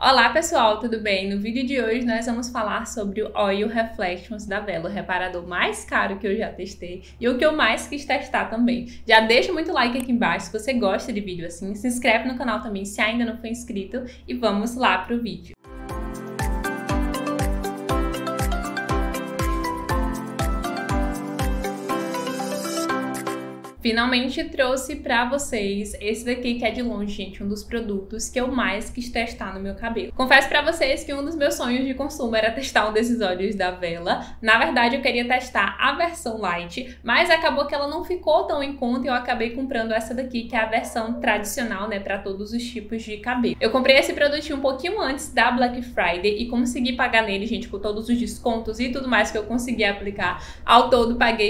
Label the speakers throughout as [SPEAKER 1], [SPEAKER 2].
[SPEAKER 1] Olá pessoal, tudo bem? No vídeo de hoje nós vamos falar sobre o Oil Reflections da Vela, o reparador mais caro que eu já testei e o que eu mais quis testar também. Já deixa muito like aqui embaixo se você gosta de vídeo assim, se inscreve no canal também se ainda não for inscrito e vamos lá pro vídeo. Finalmente trouxe pra vocês esse daqui que é de longe, gente, um dos produtos que eu mais quis testar no meu cabelo. Confesso pra vocês que um dos meus sonhos de consumo era testar um desses óleos da Vela. Na verdade, eu queria testar a versão light, mas acabou que ela não ficou tão em conta e eu acabei comprando essa daqui, que é a versão tradicional, né, pra todos os tipos de cabelo. Eu comprei esse produtinho um pouquinho antes da Black Friday e consegui pagar nele, gente, com todos os descontos e tudo mais que eu consegui aplicar. Ao todo, paguei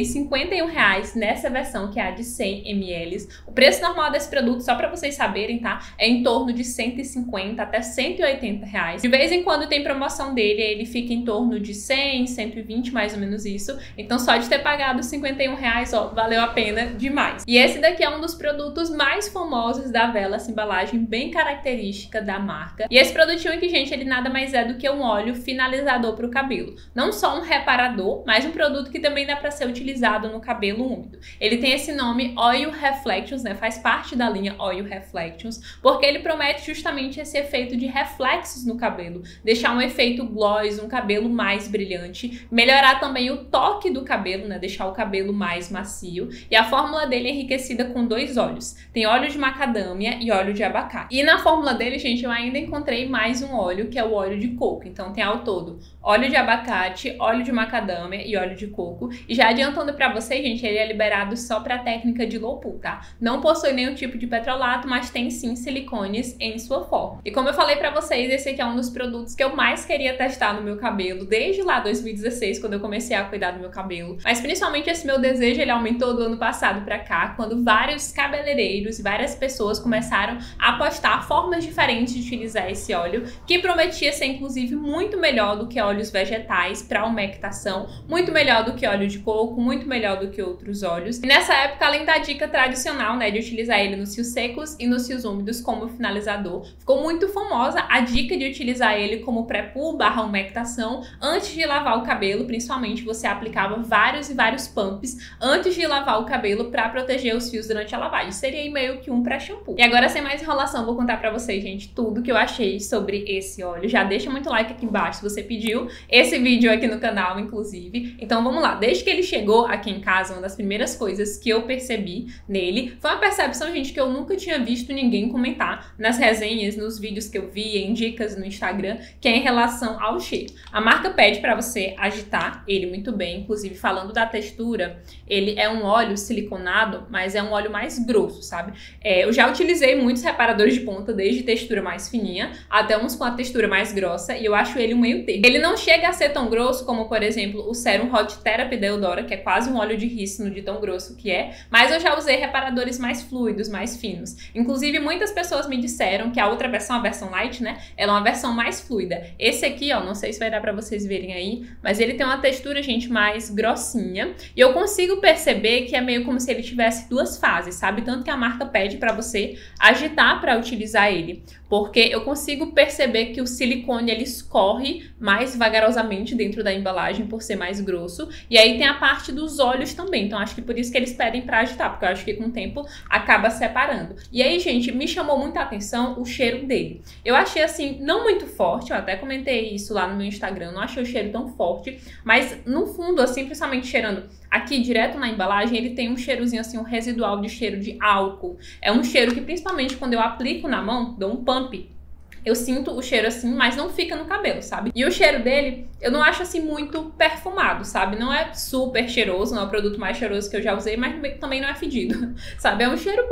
[SPEAKER 1] R$51 nessa versão, que é a de 100 ml. O preço normal desse produto, só para vocês saberem, tá? É em torno de 150 até 180 reais. De vez em quando tem promoção dele, ele fica em torno de 100, 120, mais ou menos isso. Então só de ter pagado R$51, ó, valeu a pena demais. E esse daqui é um dos produtos mais famosos da Vela, essa embalagem bem característica da marca. E esse produtinho aqui, gente, ele nada mais é do que um óleo finalizador para o cabelo. Não só um reparador, mas um produto que também dá para ser utilizado no cabelo úmido. Ele tem esse nome Oil Reflections, né? Faz parte da linha Oil Reflections, porque ele promete justamente esse efeito de reflexos no cabelo, deixar um efeito gloss, um cabelo mais brilhante, melhorar também o toque do cabelo, né? Deixar o cabelo mais macio. E a fórmula dele é enriquecida com dois óleos. Tem óleo de macadâmia e óleo de abacate. E na fórmula dele, gente, eu ainda encontrei mais um óleo, que é o óleo de coco. Então tem ao todo óleo de abacate, óleo de macadâmia e óleo de coco. E já adiantando pra vocês, gente, ele é liberado só pra técnica de low pool, tá? Não possui nenhum tipo de petrolato, mas tem sim silicones em sua forma. E como eu falei pra vocês, esse aqui é um dos produtos que eu mais queria testar no meu cabelo, desde lá 2016, quando eu comecei a cuidar do meu cabelo. Mas principalmente esse meu desejo, ele aumentou do ano passado pra cá, quando vários cabeleireiros e várias pessoas começaram a postar formas diferentes de utilizar esse óleo, que prometia ser inclusive muito melhor do que óleos vegetais para umectação, muito melhor do que óleo de coco, muito melhor do que outros óleos. E nessa época, além da dica tradicional, né, de utilizar ele nos fios secos e nos fios úmidos como finalizador, ficou muito famosa a dica de utilizar ele como pré-poo / umectação antes de lavar o cabelo. Principalmente você aplicava vários e vários pumps antes de lavar o cabelo para proteger os fios durante a lavagem. Seria meio que um pré-shampoo. E agora, sem mais enrolação, vou contar para vocês, gente, tudo que eu achei sobre esse óleo. Já deixa muito like aqui embaixo se você pediu esse vídeo aqui no canal, inclusive. Então vamos lá. Desde que ele chegou aqui em casa, uma das primeiras coisas que eu percebi nele foi uma percepção, gente, que eu nunca tinha visto ninguém comentar nas resenhas, nos vídeos que eu vi, em dicas no Instagram, que é em relação ao cheiro. A marca pede para você agitar ele muito bem, inclusive falando da textura, ele é um óleo siliconado, mas é um óleo mais grosso, sabe? Eu já utilizei muitos reparadores de ponta, desde textura mais fininha até uns com a textura mais grossa, e eu acho ele um meio termo. Ele não chega a ser tão grosso como, por exemplo, o Serum Hot Therapy da Eudora, que é quase um óleo de rícino de tão grosso que é, mas eu já usei reparadores mais fluidos, mais finos. Inclusive, muitas pessoas me disseram que a outra versão, a versão light, né, ela é uma versão mais fluida. Esse aqui, ó, não sei se vai dar pra vocês verem aí, mas ele tem uma textura, gente, mais grossinha, e eu consigo perceber que é meio como se ele tivesse duas fases, sabe? Tanto que a marca pede pra você agitar pra utilizar ele, porque eu consigo perceber que o silicone, ele escorre mais vagarosamente dentro da embalagem por ser mais grosso, e aí tem a parte dos olhos também, então acho que por isso que eles pedem pra agitar, porque eu acho que com o tempo acaba separando. E aí, gente, me chamou muita atenção o cheiro dele. Eu achei, assim, não muito forte, eu até comentei isso lá no meu Instagram, não achei o cheiro tão forte, mas no fundo, assim, principalmente cheirando aqui direto na embalagem, ele tem um cheirozinho, assim, um residual de cheiro de álcool. É um cheiro que, principalmente quando eu aplico na mão, dou um pump, eu sinto o cheiro assim, mas não fica no cabelo, sabe? E o cheiro dele, eu não acho assim muito perfumado, sabe? Não é super cheiroso, não é o produto mais cheiroso que eu já usei, mas também não é fedido, sabe? É um cheiro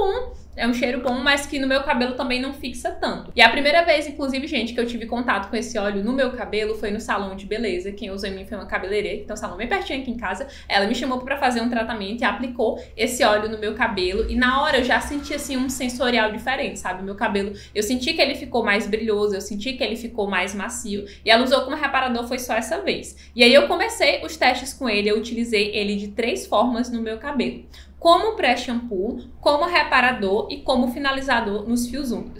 [SPEAKER 1] bom, mas que no meu cabelo também não fixa tanto. E a primeira vez, inclusive, gente, que eu tive contato com esse óleo no meu cabelo foi no salão de beleza. Quem usou em mim foi uma cabeleireira, então salão bem pertinho aqui em casa. Ela me chamou pra fazer um tratamento e aplicou esse óleo no meu cabelo. E na hora eu já senti, assim, um sensorial diferente, sabe? O meu cabelo, eu senti que ele ficou mais brilhoso, eu senti que ele ficou mais macio. E ela usou como reparador, foi só essa vez. E aí eu comecei os testes com ele, eu utilizei ele de 3 formas no meu cabelo. Como pré-shampoo, como reparador e como finalizador nos fios úmidos.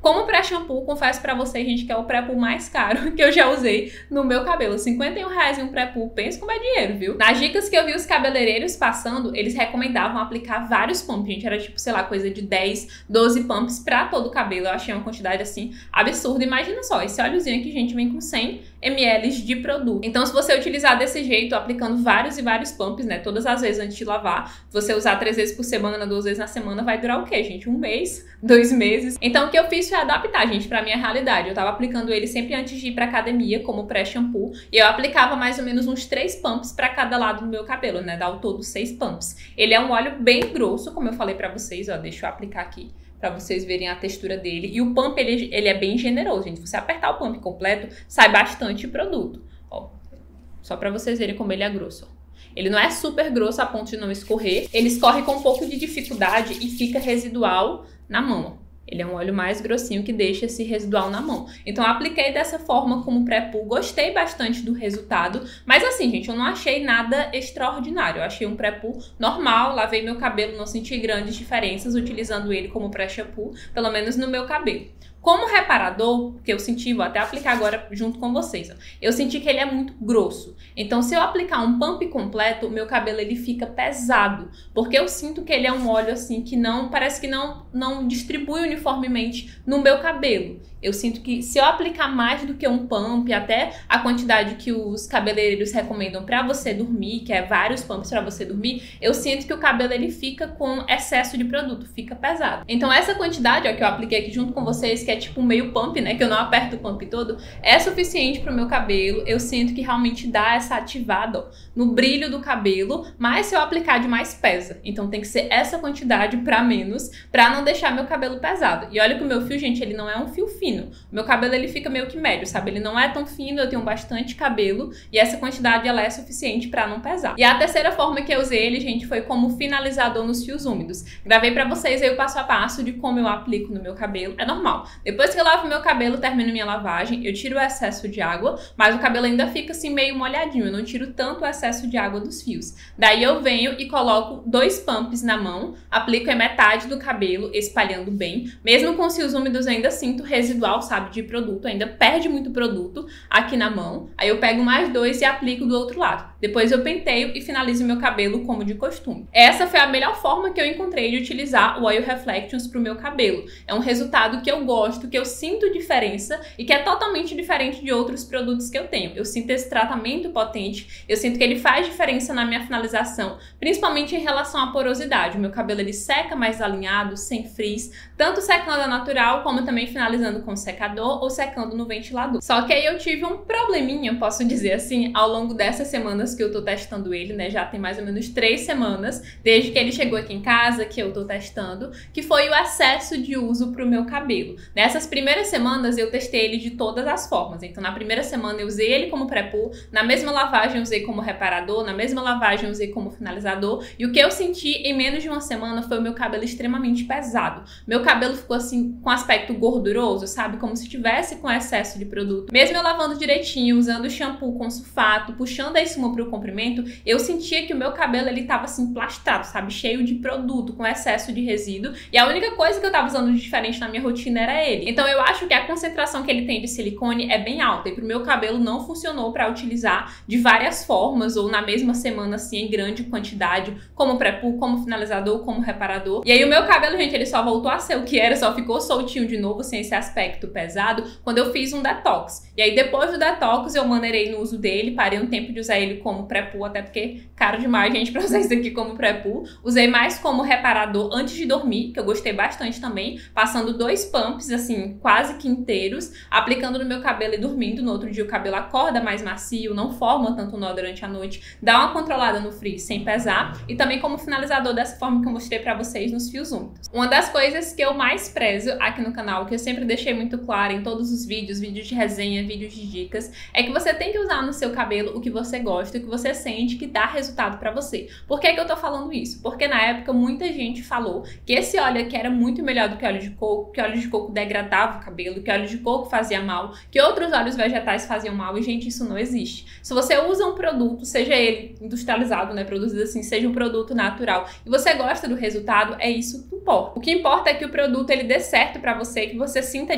[SPEAKER 1] Como pré-shampoo, confesso pra vocês, gente, que é o pré-poo mais caro que eu já usei no meu cabelo. R$51 em um pré-poo, pensa como é dinheiro, viu? Nas dicas que eu vi os cabeleireiros passando, eles recomendavam aplicar vários pumps, gente. Era tipo, sei lá, coisa de 10, 12 pumps pra todo o cabelo. Eu achei uma quantidade, assim, absurda. Imagina só, esse óleozinho aqui, gente, vem com 100 ml de produto. Então, se você utilizar desse jeito, aplicando vários e vários pumps, né, todas as vezes antes de lavar, você usar 3 vezes por semana, 2 vezes na semana, vai durar o quê, gente? 1 mês, 2 meses. Então, o que eu fiz foi adaptar, gente, pra minha realidade. Eu tava aplicando ele sempre antes de ir pra academia, como pré-shampoo, e eu aplicava mais ou menos uns 3 pumps pra cada lado do meu cabelo, né, dá ao todo 6 pumps. Ele é um óleo bem grosso, como eu falei pra vocês, ó, deixa eu aplicar aqui pra vocês verem a textura dele. E o pump, ele é bem generoso, gente. Se você apertar o pump completo, sai bastante produto. Ó, só pra vocês verem como ele é grosso. Ele não é super grosso a ponto de não escorrer. Ele escorre com um pouco de dificuldade e fica residual na mão. Ele é um óleo mais grossinho que deixa esse residual na mão. Então, eu apliquei dessa forma como pré-poo. Gostei bastante do resultado. Mas assim, gente, eu não achei nada extraordinário. Eu achei um pré-poo normal. Lavei meu cabelo, não senti grandes diferenças utilizando ele como pré-shampoo. Pelo menos no meu cabelo. Como reparador, que eu senti, vou até aplicar agora junto com vocês, ó, eu senti que ele é muito grosso. Então, se eu aplicar um pump completo, o meu cabelo ele fica pesado, porque eu sinto que ele é um óleo assim que não, parece que não distribui uniformemente no meu cabelo. Eu sinto que se eu aplicar mais do que um pump, até a quantidade que os cabeleireiros recomendam pra você dormir, que é vários pumps pra você dormir, eu sinto que o cabelo ele fica com excesso de produto, fica pesado. Então essa quantidade, ó, que eu apliquei aqui junto com vocês, que é tipo um meio pump, né, que eu não aperto o pump todo, é suficiente pro meu cabelo. Eu sinto que realmente dá essa ativada, ó, no brilho do cabelo, mas se eu aplicar demais pesa. Então tem que ser essa quantidade pra menos, pra não deixar meu cabelo pesado. E olha que o meu fio, gente, ele não é um fio fino. O meu cabelo ele fica meio que médio, sabe? Ele não é tão fino, eu tenho bastante cabelo e essa quantidade ela é suficiente pra não pesar. E a terceira forma que eu usei ele, gente, foi como finalizador nos fios úmidos. Gravei pra vocês aí o passo a passo de como eu aplico no meu cabelo. É normal. Depois que eu lavo meu cabelo, termino minha lavagem, eu tiro o excesso de água, mas o cabelo ainda fica assim meio molhadinho. Eu não tiro tanto o excesso de água dos fios. Daí eu venho e coloco 2 pumps na mão, aplico em metade do cabelo, espalhando bem. Mesmo com os fios úmidos, eu ainda sinto residual, sabe, de produto, ainda perde muito produto aqui na mão. Aí eu pego mais 2 e aplico do outro lado. Depois eu penteio e finalizo meu cabelo como de costume. Essa foi a melhor forma que eu encontrei de utilizar o Oil Reflections pro meu cabelo. É um resultado que eu gosto, que eu sinto diferença e que é totalmente diferente de outros produtos que eu tenho. Eu sinto esse tratamento potente, eu sinto que ele faz diferença na minha finalização, principalmente em relação à porosidade. O meu cabelo ele seca mais alinhado, sem frizz, tanto secando a natural como também finalizando com secador ou secando no ventilador. Só que aí eu tive um probleminha, posso dizer assim, ao longo dessas semanas que eu tô testando ele, né? Já tem mais ou menos 3 semanas, desde que ele chegou aqui em casa, que eu tô testando, que foi o excesso de uso pro meu cabelo. Nessas primeiras semanas eu testei ele de todas as formas. Então na primeira semana eu usei ele como pré-poo, na mesma lavagem eu usei como reparador, na mesma lavagem eu usei como finalizador, e o que eu senti em menos de uma semana foi o meu cabelo extremamente pesado. Meu cabelo ficou assim, com aspecto gorduroso, sabe? Como se tivesse com excesso de produto. Mesmo eu lavando direitinho, usando shampoo com sulfato, puxando a espuma pro comprimento, eu sentia que o meu cabelo, ele tava assim, plastrado, sabe? Cheio de produto, com excesso de resíduo. E a única coisa que eu tava usando de diferente na minha rotina era ele. Então eu acho que a concentração que ele tem de silicone é bem alta. E pro meu cabelo não funcionou pra utilizar de várias formas, ou na mesma semana, assim, em grande quantidade, como pré-poo, como finalizador, como reparador. E aí o meu cabelo, gente, ele só voltou a ser o que era, só ficou soltinho de novo, sem esse aspecto pesado, quando eu fiz um detox. E aí depois do detox eu maneirei no uso dele, parei um tempo de usar ele como pré-poo, até porque caro demais, gente, pra usar isso aqui como pré-poo. Usei mais como reparador antes de dormir, que eu gostei bastante também, passando 2 pumps, assim, quase que inteiros, aplicando no meu cabelo e dormindo. No outro dia o cabelo acorda mais macio, não forma tanto nó durante a noite, dá uma controlada no frizz sem pesar, e também como finalizador dessa forma que eu mostrei pra vocês nos fios úmidos. Uma das coisas que eu mais prezo aqui no canal, que eu sempre deixei muito claro em todos os vídeos de resenha, vídeos de dicas, é que você tem que usar no seu cabelo o que você gosta, o que você sente que dá resultado pra você. Por que que eu tô falando isso? Porque na época muita gente falou que esse óleo aqui era muito melhor do que óleo de coco, que óleo de coco degradava o cabelo, que óleo de coco fazia mal, que outros óleos vegetais faziam mal, e gente, isso não existe. Se você usa um produto, seja ele industrializado, né, produzido assim, seja um produto natural, e você gosta do resultado, é isso que importa. O que importa é que o produto ele dê certo pra você, que você sinta a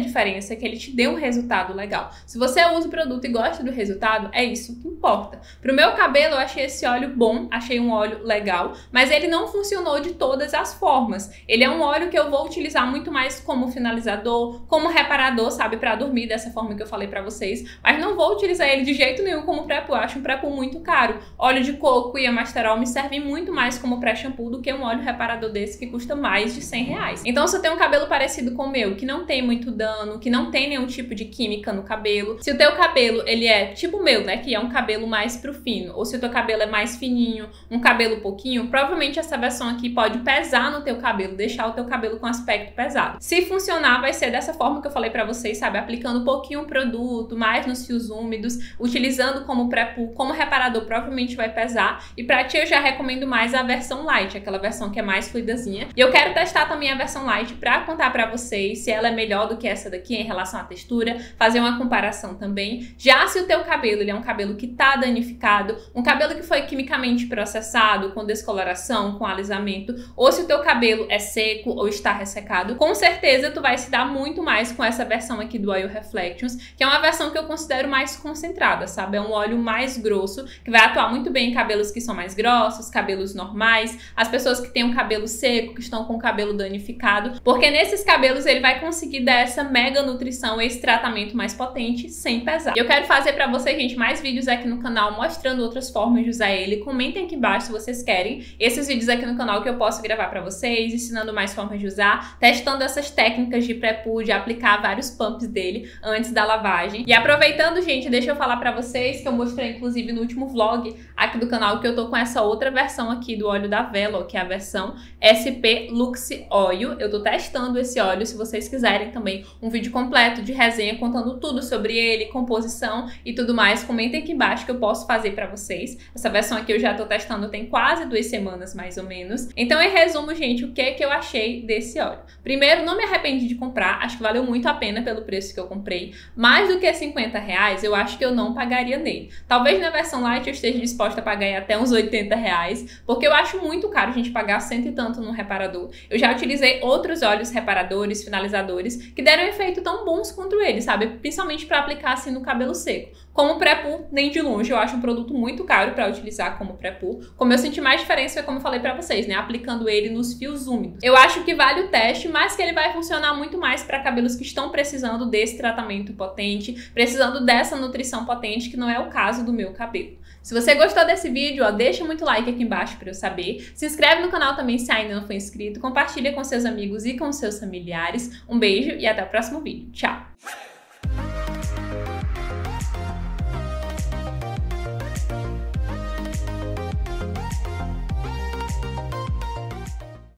[SPEAKER 1] diferença, que ele te dê um resultado legal. Se você usa o produto e gosta do resultado, é isso que importa. Pro meu cabelo, eu achei esse óleo bom, achei um óleo legal, mas ele não funcionou de todas as formas. Ele é um óleo que eu vou utilizar muito mais como finalizador, como reparador, sabe, pra dormir, dessa forma que eu falei pra vocês, mas não vou utilizar ele de jeito nenhum como pré-poo. Eu acho um pré-poo muito caro. Óleo de coco e amasterol me servem muito mais como pré-shampoo do que um óleo reparador desse que custa mais de R$100. Então, se eu tenho um cabelo parecido com o meu, que não tem muito dano, que não tem nenhum tipo de química no cabelo, se o teu cabelo, ele é tipo o meu, né, que é um cabelo mais pro fino, ou se o teu cabelo é mais fininho, um cabelo pouquinho, provavelmente essa versão aqui pode pesar no teu cabelo, deixar o teu cabelo com aspecto pesado. Se funcionar, vai ser dessa forma que eu falei pra vocês, sabe, aplicando um pouquinho o produto, mais nos fios úmidos, utilizando como pré-poo, como reparador, provavelmente vai pesar. E pra ti eu já recomendo mais a versão light, aquela versão que é mais fluidazinha. E eu quero testar também a versão light pra contar pra vocês se ela é melhor do que essa daqui em relação à textura, fazer uma comparação também. Já se o teu cabelo, ele é um cabelo que tá danificado, um cabelo que foi quimicamente processado, com descoloração, com alisamento, ou se o teu cabelo é seco ou está ressecado, com certeza tu vai se dar muito mais com essa versão aqui do Oil Reflections, que é uma versão que eu considero mais concentrada, sabe? É um óleo mais grosso, que vai atuar muito bem em cabelos que são mais grossos, cabelos normais, as pessoas que têm um cabelo seco, que estão com o cabelo danificado, porque nesses cabelos ele vai conseguir dar essa mega nutrição, esse tratamento mais potente, sem pesar. Eu quero fazer pra vocês, gente, mais vídeos aqui no canal mostrando outras formas de usar ele. Comentem aqui embaixo se vocês querem esses vídeos aqui no canal que eu posso gravar pra vocês, ensinando mais formas de usar, testando essas técnicas de pré-poo, de aplicar vários pumps dele antes da lavagem. E aproveitando, gente, deixa eu falar pra vocês que eu mostrei, inclusive, no último vlog aqui do canal, que eu tô com essa outra versão aqui do óleo da Vela, que é a versão SP Luxe Oil. Eu tô testando esse óleo, se vocês quiserem também um vídeo completo de resenha contando tudo sobre ele, composição e tudo mais, comentem aqui embaixo que eu posso fazer pra vocês. Essa versão aqui eu já tô testando tem quase 2 semanas, mais ou menos. Então, em resumo, gente, o que eu achei desse óleo? Primeiro, não me arrependi de comprar, acho que valeu muito a pena pelo preço que eu comprei. Mais do que R$50, eu acho que eu não pagaria nele. Talvez na versão light eu esteja disposta a pagar até uns R$80, porque eu acho muito caro a gente pagar 100 e tanto num reparador. Eu já utilizei outros óleos reparadores, finalizadores, que deram efeito tão bons quanto ele, sabe? Principalmente para aplicar assim no cabelo seco. Como pré-poo, nem de longe, eu acho um produto muito caro para utilizar como pré-poo. Como eu senti mais diferença foi como eu falei para vocês, né? Aplicando ele nos fios úmidos. Eu acho que vale o teste, mas que ele vai funcionar muito mais para cabelos que estão precisando desse tratamento potente, precisando dessa nutrição potente, que não é o caso do meu cabelo. Se você gostou desse vídeo, ó, deixa muito like aqui embaixo para eu saber. Se inscreve no canal também se ainda não for inscrito. Compartilha com seus amigos e com seus familiares. Um beijo e até o próximo vídeo. Tchau!